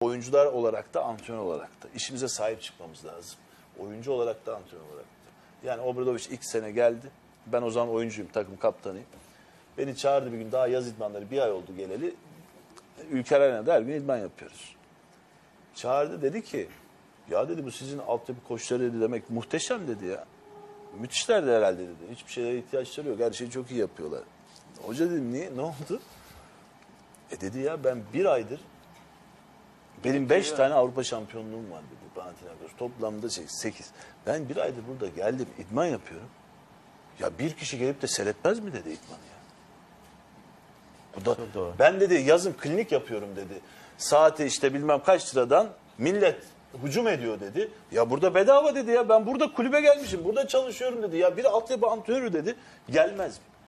Oyuncular olarak da antrenör olarak da işimize sahip çıkmamız lazım. Oyuncu olarak da antrenör olarak da. Yani Obradoviç ilk sene geldi. Ben o zaman oyuncuyum, takım kaptanıyım. Beni çağırdı bir gün, daha yaz idmanları bir ay oldu geleli. Ülker Arena'da her gün idman yapıyoruz. Çağırdı, dedi ki ya dedi bu sizin altyapı koçları dedi, demek muhteşem dedi ya. Müthişler de herhalde dedi. Hiçbir şeye ihtiyaçları yok. Her şeyi çok iyi yapıyorlar. Hoca dedim niye? Ne oldu? Dedi ya ben bir aydır benim 5 tane Avrupa şampiyonluğum var dedi Panathinaikos. Toplamda 8. Ben bir aydır burada geldim idman yapıyorum. Ya bir kişi gelip de seyretmez mi dedi idmanı ya. Bu da, ben dedi yazın klinik yapıyorum dedi. Saati işte bilmem kaç liradan millet hücum ediyor dedi. Ya burada bedava dedi ya. Ben burada kulübe gelmişim. Burada çalışıyorum dedi. Ya bir altyapı antrenörü dedi. Gelmez mi?